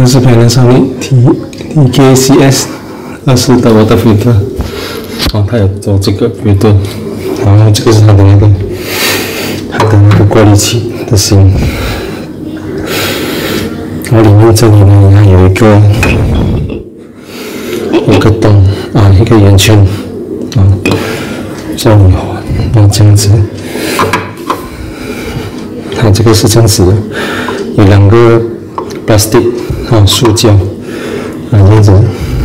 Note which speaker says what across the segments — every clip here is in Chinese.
Speaker 1: 个是 Panasonic TKCS 20的 water filter， 它有做这个 filter， 然后这个是它的那个过滤器的芯，然后里面这里呢还有一个洞一个圆圈叫你这样子，它这个是这样子的，有2个 plastic 塑胶这样子。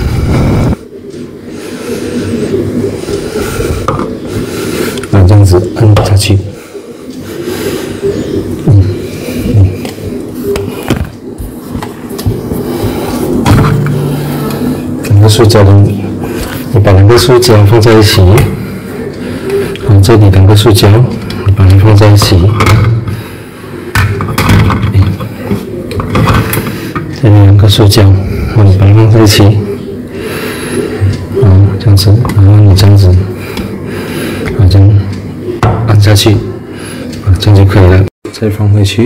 Speaker 1: 这样子按下去，2个塑胶的，你把2个塑胶放在一起，这里2个塑胶，你把它放在一起，这里2个塑胶，你把它放在一起，这样子，然后你这样子，这样按下去，这样就可以了，再放回去。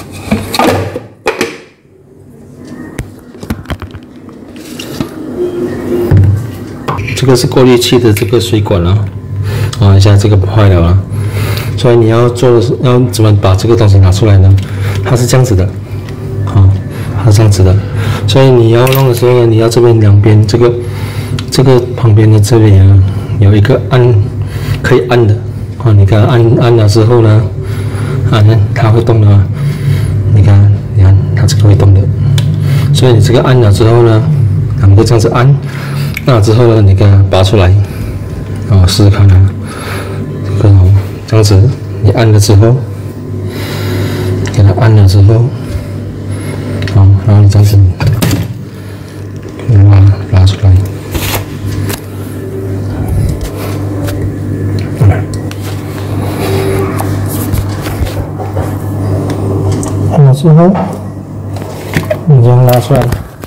Speaker 1: 这个是过滤器的这个水管了，一下这个坏了啊，所以你要怎么把这个东西拿出来呢？它是这样子的，它是这样子的，所以你要弄的时候呢，你要这边2边这个旁边的这里啊，有一个可以按的。你看按了之后呢，它会动的嘛？你看它这个会动的，所以你这个按了之后呢，2个这样子按了之后呢，你给它拔出来，试试看啊，这样子你按了之后，给它按了之后，然后你这样子拉出来。之后，你这样拉出来，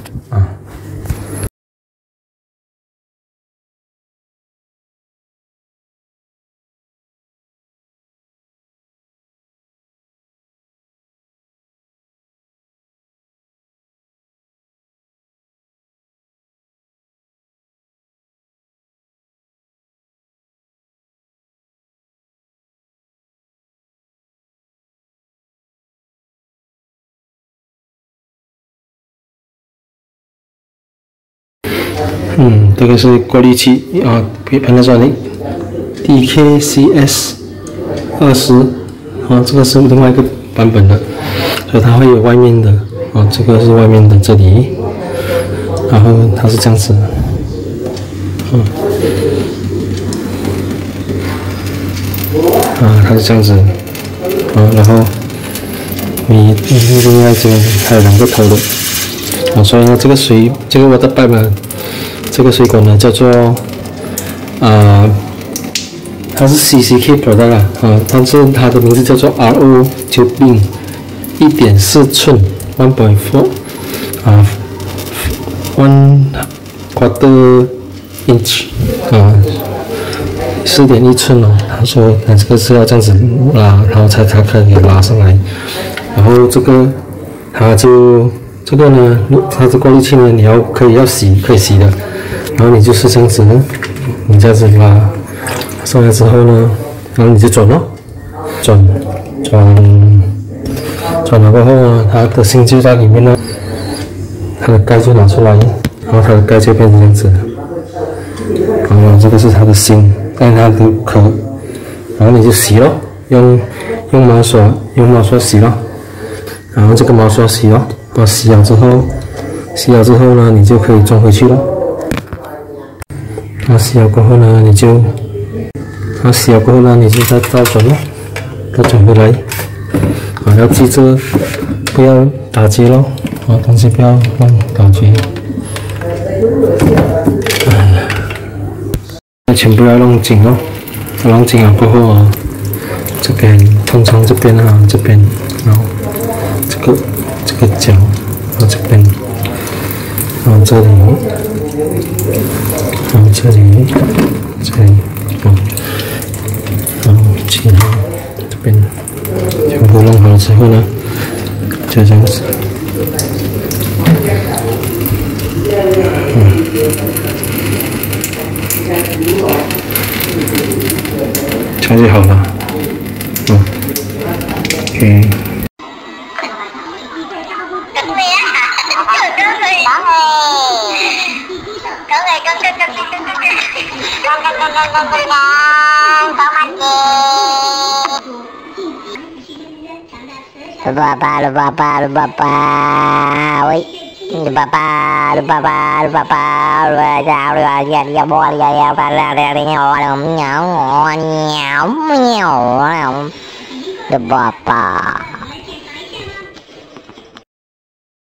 Speaker 1: 这个是过滤器Panasonic TKCS 20，这个是另外一个版本的，所以它会有外面的，这个是外面的这里，然后它是这样子，它是这样子，然后你另外这边还有2个头的，所以呢这个water pipe呢。这个水管呢叫做它是 CCK product 啦，但是它的名字叫做 RO Tubing 1.4寸 1.4 1/4 inch 4.1寸哦。他说这个是要这样子拉，然后才可以拉上来。然后这个这个呢，它的过滤器呢，可以洗的。然后你就是这样子，你这样子拉上来之后呢，然后你就转了过后呢，它的芯就在里面呢，它的盖就拿出来，然后它的盖就变成这样子。然后这个是它的芯，但它的壳，然后你就洗咯，用毛刷洗咯，然后这个毛刷洗咯，洗了之后呢，你就可以装回去咯。洗了过后呢，你就再倒转咯，再转回来。要记住不要打结咯，东西不要乱打结。全部要弄紧咯，弄紧了过后这边通常这边然后这个角，然后这边，然后这里。然后这里，然后其他这边全部弄好了之后呢，就这样子。 还是好了。嗯 ，OK。
Speaker 2: Lupa, woi, lupa,